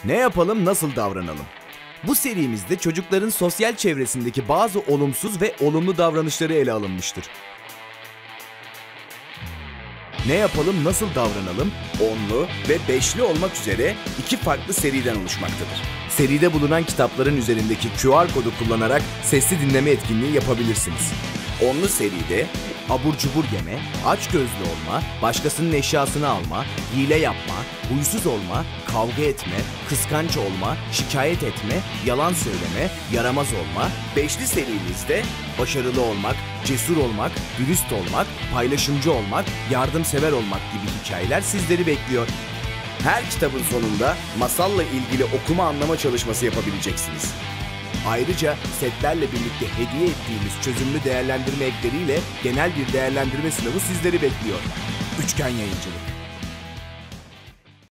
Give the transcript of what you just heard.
Ne yapalım, nasıl davranalım? Bu serimizde çocukların sosyal çevresindeki bazı olumsuz ve olumlu davranışları ele alınmıştır. Ne yapalım, nasıl davranalım? Onlu ve beşli olmak üzere iki farklı seriden oluşmaktadır. Seride bulunan kitapların üzerindeki QR kodu kullanarak sesli dinleme etkinliği yapabilirsiniz. Onlu seride abur cubur yeme, açgözlü olma, başkasının eşyasını alma, hile yapma, huysuz olma, kavga etme, kıskanç olma, şikayet etme, yalan söyleme, yaramaz olma. Beşli serimizde başarılı olmak, cesur olmak, dürüst olmak, paylaşımcı olmak, yardımsever olmak gibi hikayeler sizleri bekliyor. Her kitabın sonunda masalla ilgili okuma anlama çalışması yapabileceksiniz. Ayrıca setlerle birlikte hediye ettiğimiz çözümlü değerlendirme ekleriyle genel bir değerlendirme sınavı sizleri bekliyor. Üçgen Yayıncılık.